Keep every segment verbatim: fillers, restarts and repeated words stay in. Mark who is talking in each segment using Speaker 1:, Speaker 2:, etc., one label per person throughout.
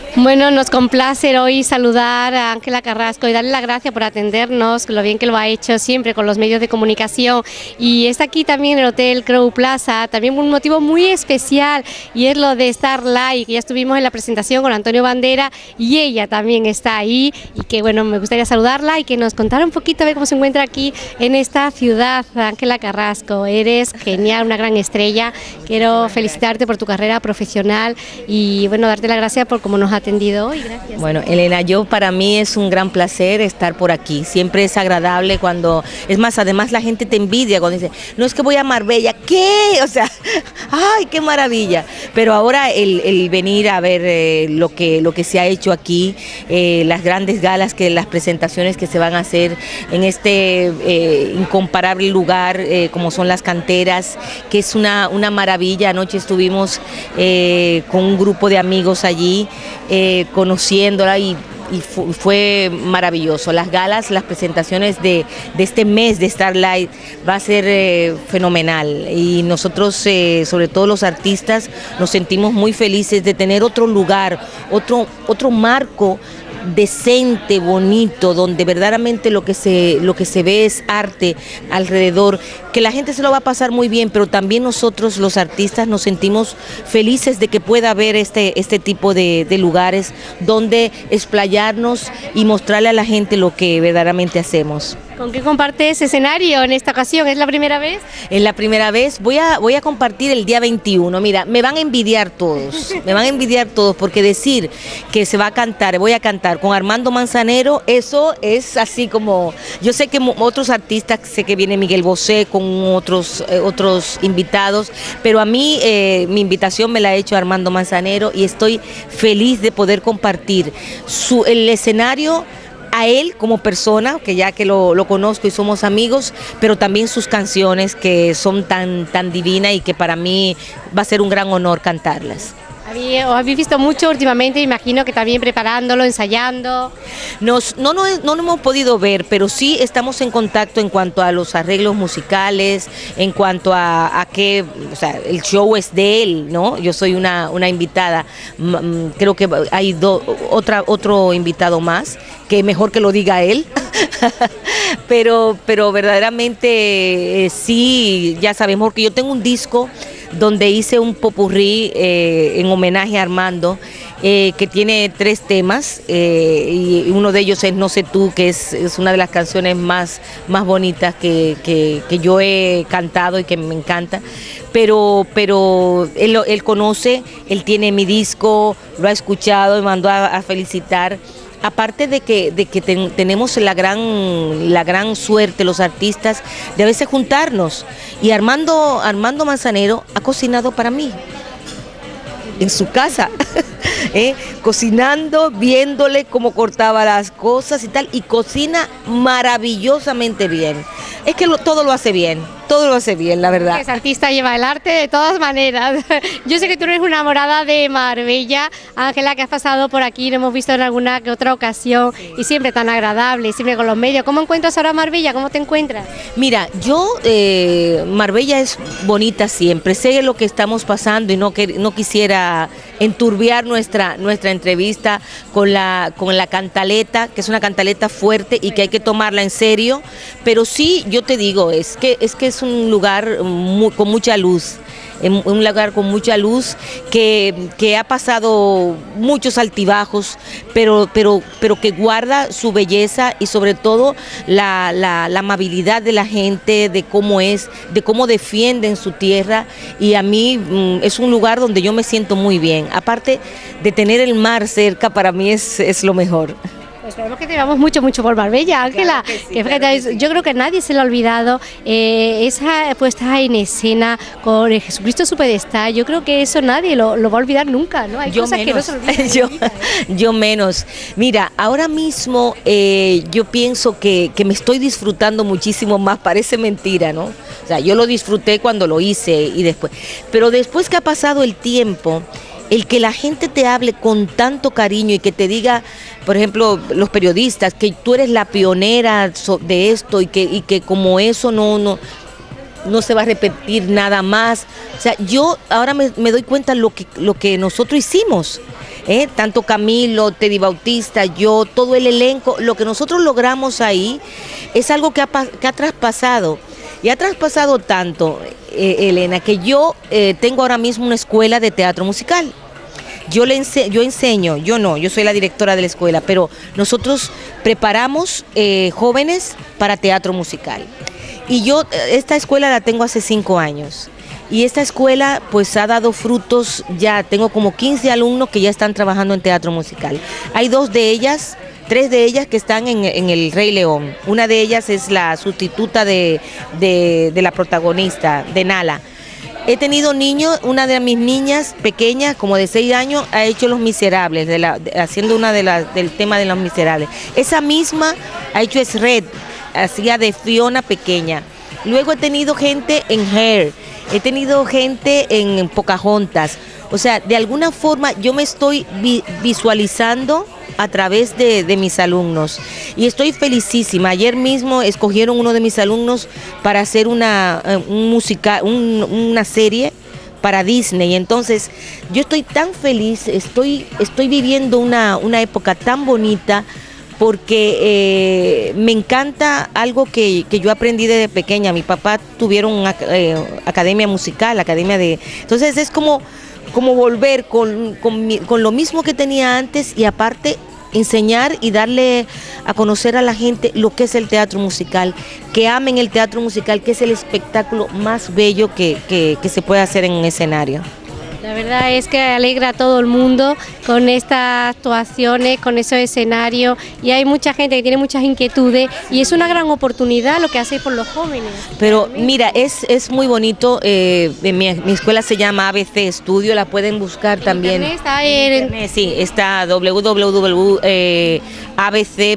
Speaker 1: Bueno, nos complace hoy saludar a Ángela Carrasco y darle las gracias por atendernos, lo bien que lo ha hecho siempre con los medios de comunicación, y está aquí también en el Hotel Crowne Plaza, también un motivo muy especial, y es lo de Starlight, que ya estuvimos en la presentación con Antonio Bandera y ella también está ahí, y que bueno, me gustaría saludarla y que nos contara un poquito a ver cómo se encuentra aquí en esta ciudad. Ángela Carrasco, eres genial, una gran estrella, quiero felicitarte por tu carrera profesional y bueno, darte las gracias por cómo nos ha atendido hoy. Gracias.
Speaker 2: Bueno, Elena, yo para mí es un gran placer estar por aquí, siempre es agradable cuando, es más, además la gente te envidia cuando dice, no es que voy a Marbella, ¿qué? O sea, ¡ay, qué maravilla! Pero ahora el, el venir a ver eh, lo, que, lo que se ha hecho aquí, eh, las grandes galas, que las presentaciones que se van a hacer en este eh, incomparable lugar eh, como son las canteras, que es una, una maravilla. Anoche estuvimos eh, con un grupo de amigos allí, eh, conociéndola y y fue maravilloso. Las galas, las presentaciones de, de este mes de Starlight va a ser eh, fenomenal, y nosotros, eh, sobre todo los artistas, nos sentimos muy felices de tener otro lugar, otro, otro marco decente, bonito, donde verdaderamente lo que se lo que se ve es arte alrededor, que la gente se lo va a pasar muy bien, pero también nosotros los artistas nos sentimos felices de que pueda haber este, este tipo de, de lugares donde explayarnos y mostrarle a la gente lo que verdaderamente hacemos.
Speaker 1: ¿Con qué compartes escenario en esta ocasión? ¿Es la primera vez?
Speaker 2: Es la primera vez. Voy a, voy a compartir el día veintiuno. Mira, me van a envidiar todos, me van a envidiar todos, porque decir que se va a cantar, voy a cantar con Armando Manzanero, eso es así como, yo sé que otros artistas, sé que viene Miguel Bosé con otros, eh, otros invitados, pero a mí eh, mi invitación me la ha hecho Armando Manzanero y estoy feliz de poder compartir su, el escenario a él como persona, que ya que lo, lo conozco y somos amigos, pero también sus canciones que son tan, tan divinas y que para mí va a ser un gran honor cantarlas.
Speaker 1: ¿Os habéis visto mucho últimamente? Imagino que también preparándolo, ensayando.
Speaker 2: Nos, no, no, no lo hemos podido ver, pero sí estamos en contacto en cuanto a los arreglos musicales, en cuanto a, a que, o sea, el show es de él, ¿no? Yo soy una, una invitada, creo que hay do, otra, otro invitado más, que mejor que lo diga él. pero, pero verdaderamente eh, sí, ya sabemos que yo tengo un disco donde hice un popurrí eh, en homenaje a Armando, eh, que tiene tres temas, eh, y uno de ellos es No sé tú, que es, es una de las canciones más, más bonitas que, que, que yo he cantado y que me encanta, pero, pero él, él conoce, él tiene mi disco, lo ha escuchado, me mandó a, a felicitar. Aparte de que, de que ten, tenemos la gran, la gran suerte los artistas de a veces juntarnos, y Armando, Armando Manzanero ha cocinado para mí en su casa, ¿eh? cocinando, viéndole cómo cortaba las cosas y tal, y cocina maravillosamente bien. Es que lo, todo lo hace bien, todo lo hace bien, la verdad.
Speaker 1: Es artista, lleva el arte de todas maneras. Yo sé que tú eres una enamorada de Marbella, Ángela, que has pasado por aquí, lo hemos visto en alguna que otra ocasión, sí. Y siempre tan agradable, siempre con los medios. ¿Cómo encuentras ahora Marbella? ¿Cómo te encuentras?
Speaker 2: Mira, yo, eh, Marbella es bonita siempre, sé lo que estamos pasando y no, que, no quisiera enturbiar nuestra, nuestra entrevista con la, con la cantaleta, que es una cantaleta fuerte y que hay que tomarla en serio, pero sí, yo te digo, es que es, que es un lugar muy, con mucha luz, un lugar con mucha luz que, que ha pasado muchos altibajos, pero, pero, pero que guarda su belleza y sobre todo la, la, la amabilidad de la gente, de cómo es, de cómo defienden su tierra, y a mí mm, es un lugar donde yo me siento muy bien. Aparte de tener el mar cerca, para mí es, es lo mejor.
Speaker 1: Esperemos que te veamos mucho, mucho por Marbella, Ángela. Claro que sí, que claro que sí. Yo creo que nadie se lo ha olvidado, eh, esa puesta en escena con el Jesucristo Superstar. Yo creo que eso nadie lo, lo va a olvidar nunca, ¿no? Hay
Speaker 2: yo
Speaker 1: cosas
Speaker 2: menos,
Speaker 1: que no se olvidan.
Speaker 2: yo,
Speaker 1: vida, ¿eh?
Speaker 2: yo menos. Mira, ahora mismo eh, yo pienso que, que me estoy disfrutando muchísimo más, parece mentira, ¿no? O sea, yo lo disfruté cuando lo hice y después, pero después que ha pasado el tiempo, el que la gente te hable con tanto cariño y que te diga, por ejemplo, los periodistas, que tú eres la pionera de esto y que, y que como eso no, no, no se va a repetir nada más. O sea, yo ahora me, me doy cuenta lo que, lo que nosotros hicimos. ¿eh? Tanto Camilo, Teddy Bautista, yo, todo el elenco, lo que nosotros logramos ahí es algo que ha, que ha traspasado, y ha traspasado tanto, eh, Elena, que yo eh, tengo ahora mismo una escuela de teatro musical. Yo, le ense yo enseño, yo no, yo soy la directora de la escuela, pero nosotros preparamos eh, jóvenes para teatro musical. Y yo, esta escuela la tengo hace cinco años. Y esta escuela pues ha dado frutos ya, tengo como quince alumnos que ya están trabajando en teatro musical. Hay dos de ellas, tres de ellas que están en, en El Rey León. Una de ellas es la sustituta de, de, de la protagonista, de Nala. He tenido niños, una de mis niñas pequeñas, como de seis años, ha hecho Los Miserables, de la, de, haciendo una de las del tema de Los Miserables. Esa misma ha hecho Shred, hacía de Fiona pequeña. Luego he tenido gente en Hair, he tenido gente en Pocahontas. O sea, de alguna forma yo me estoy vi visualizando a través de, de mis alumnos y estoy felicísima. Ayer mismo escogieron uno de mis alumnos para hacer una, un musical, un, una serie para Disney. Entonces yo estoy tan feliz, estoy, estoy viviendo una, una época tan bonita, porque eh, me encanta algo que, que yo aprendí desde pequeña. Mi papá tuvieron una eh, academia musical, academia de... Entonces es como, como volver con, con, mi, con lo mismo que tenía antes, y aparte enseñar y darle a conocer a la gente lo que es el teatro musical, que amen el teatro musical, que es el espectáculo más bello que, que, que se puede hacer en un escenario.
Speaker 1: La verdad es que alegra a todo el mundo con estas actuaciones, con esos escenarios, y hay mucha gente que tiene muchas inquietudes y es una gran oportunidad lo que hacéis por los jóvenes.
Speaker 2: Pero realmente, mira, es, es muy bonito, eh, mi, mi escuela se llama A B C Estudio, la pueden buscar ¿En también.
Speaker 1: Internet está en...
Speaker 2: en internet, sí, está w w w punto a b c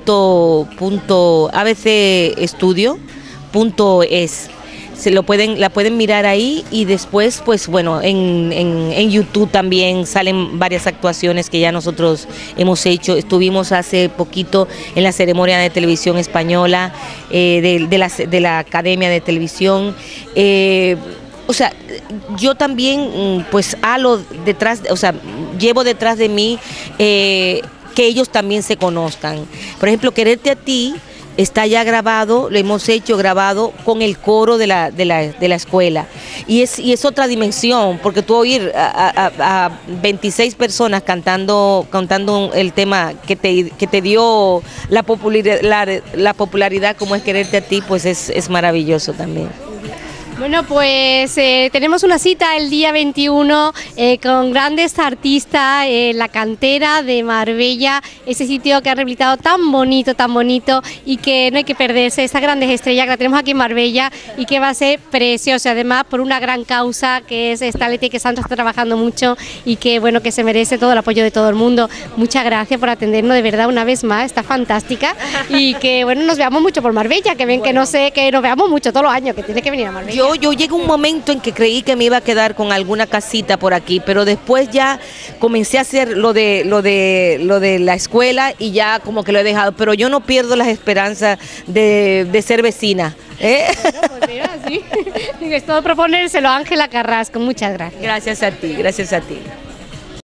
Speaker 2: estudio punto es. Se lo pueden, la pueden mirar ahí, y después, pues bueno, en, en, en YouTube también salen varias actuaciones que ya nosotros hemos hecho. Estuvimos hace poquito en la ceremonia de televisión española, eh, de, de, la, de la Academia de Televisión. Eh, o sea, yo también, pues, halo detrás, o sea, llevo detrás de mí eh, que ellos también se conozcan. Por ejemplo, Quererte a Ti está ya grabado, lo hemos hecho grabado con el coro de la, de la, de la escuela. Y es, y es otra dimensión, porque tú oír a, a, a veintiséis personas cantando, cantando el tema que te, que te dio la popularidad, la, la popularidad como es Quererte a Ti, pues es, es maravilloso también.
Speaker 1: Bueno, pues eh, tenemos una cita el día veintiuno eh, con grandes artistas, eh, la cantera de Marbella, ese sitio que ha rehabilitado tan bonito, tan bonito, y que no hay que perderse, estas grandes estrellas que la tenemos aquí en Marbella y que va a ser precioso, además por una gran causa que es esta Leti, que Santos está trabajando mucho y que bueno, que se merece todo el apoyo de todo el mundo. Muchas gracias por atendernos de verdad una vez más, está fantástica, y que bueno, nos veamos mucho por Marbella, que ven bueno. que no sé, que nos veamos mucho todos los años, que tiene que venir a Marbella.
Speaker 2: Yo Yo, yo llegué a un momento en que creí que me iba a quedar con alguna casita por aquí, pero después ya comencé a hacer lo de lo de lo de la escuela y ya como que lo he dejado, pero yo no pierdo las esperanzas de, de ser vecina. ¿eh?
Speaker 1: Bueno, pues mira, sí. Es todo proponérselo a Ángela Carrasco. Muchas gracias.
Speaker 2: Gracias a ti, gracias a ti.